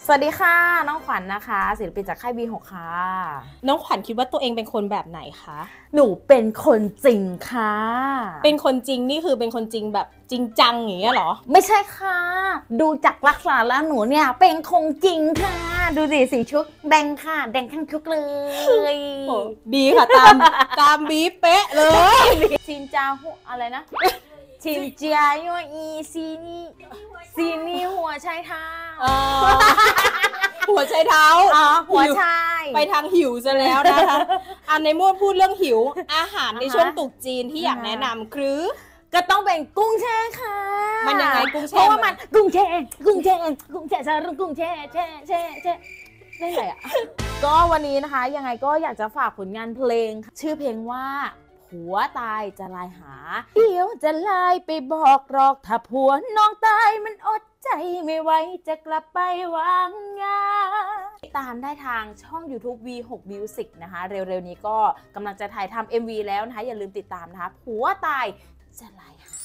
สวัสดีค่ะน้องขวัญนะคะศิลปินจากค่าย V6 ค่ะน้องขวัญคิดว่าตัวเองเป็นคนแบบไหนคะหนูเป็นคนจริงค่ะเป็นคนจริงนี่คือเป็นคนจริงแบบจริงจังอย่างเงี้ยเหรอไม่ใช่ค่ะดูจากลักษณะแล้วหนูเนี่ยเป็นคงจริงค่ะดูสิสีชุดแดงค่ะแดงทั้งชุดเลยดีค่ะตามบีบเป๊ะเลยชินจาหัวอะไรนะชินจาโยอีซีนี่หัวชายเท้าหัวใจเท้าหัวชายไปทางหิวซะแล้วนะคะในเมื่อพูดเรื่องหิวอาหารในช่วงตรุษจีนที่อยากแนะนำคือก็ต้องเป็นกุ้งแช่ค่ะมันยังไงกุ้งแช่เพราะว่ามันกุ้งแช่ซารุ่งกุ้งแช่ได้ไรอ่ะก็วันนี้นะคะยังไงก็อยากจะฝากผลงานเพลงชื่อเพลงว่าผัวตายจะไลน์หาเดี๋ยวจะไลน์ไปบอกหรอกถ้าผัวน้องตายมันอดใจไม่ไหวจะกลับไปวางงานติดตามได้ทางช่อง YouTube V6 Music นะคะเร็วๆนี้ก็กำลังจะถ่ายทำ MV แล้วนะคะอย่าลืมติดตามนะคะผัวตายจะไลน์หา